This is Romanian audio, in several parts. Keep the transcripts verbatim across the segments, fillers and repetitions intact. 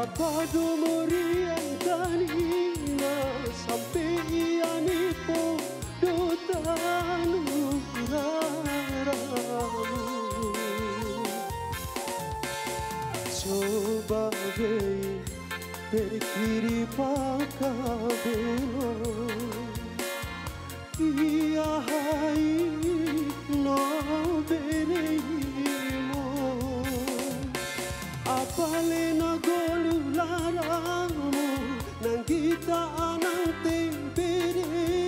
Apa dumurian kanina sampai iani po dotanu raramu. Coba be berkiri pakabelo, iya hai no benimo. Apale na golu laramu nang kita anang tempere.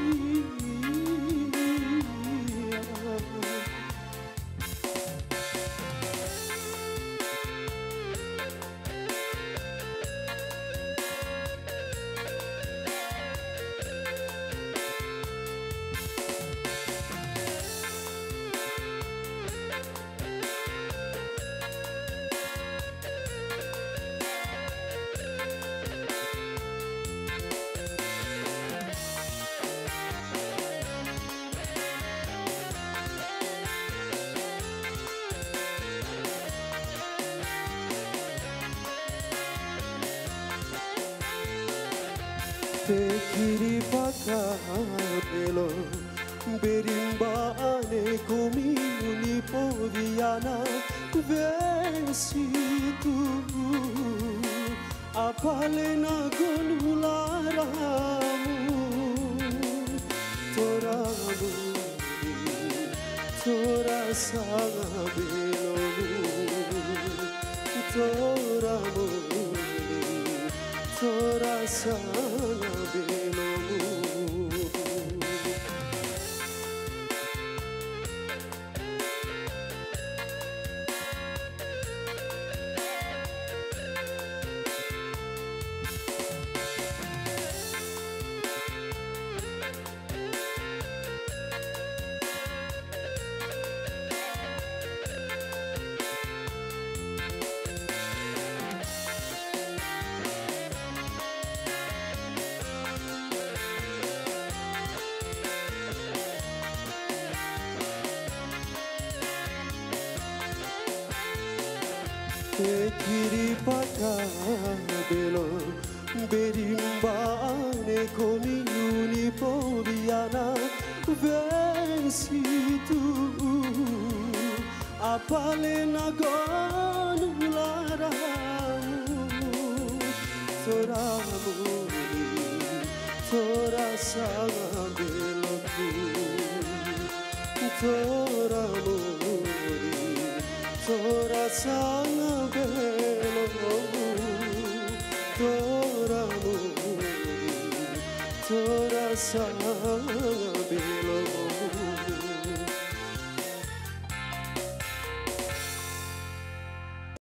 Te kiri pakabelo berimbane comuni poviana vesitu apale na golularamu toramu tora sagabelo toramu tora sagabelo. Te kiri pakabelo berimbane comuni poviana vesitu apale na golularamu toramu tora sagabelo toramu tora sagabelo toramu tora sagabelo.